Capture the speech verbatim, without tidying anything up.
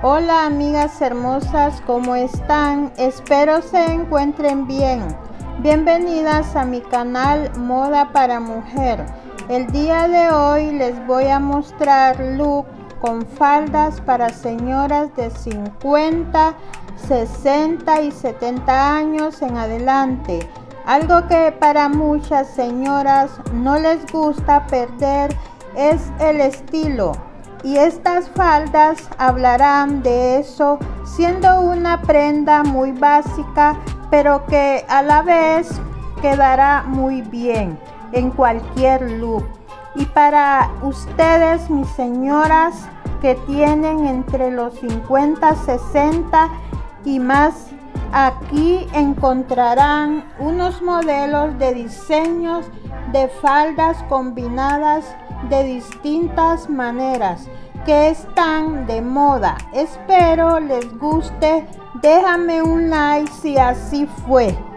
Hola amigas hermosas, ¿cómo están? Espero se encuentren bien. Bienvenidas a mi canal Moda para Mujer. El día de hoy les voy a mostrar look con faldas para señoras de cincuenta, sesenta y setenta años en adelante. Algo que para muchas señoras no les gusta perder es el estilo. Y estas faldas hablarán de eso, siendo una prenda muy básica, pero que a la vez quedará muy bien en cualquier look. Y para ustedes, mis señoras que tienen entre los cincuenta, sesenta y más, aquí encontrarán unos modelos de diseños de faldas combinadas de distintas maneras que están de moda. Espero les guste. Déjame un like si así fue.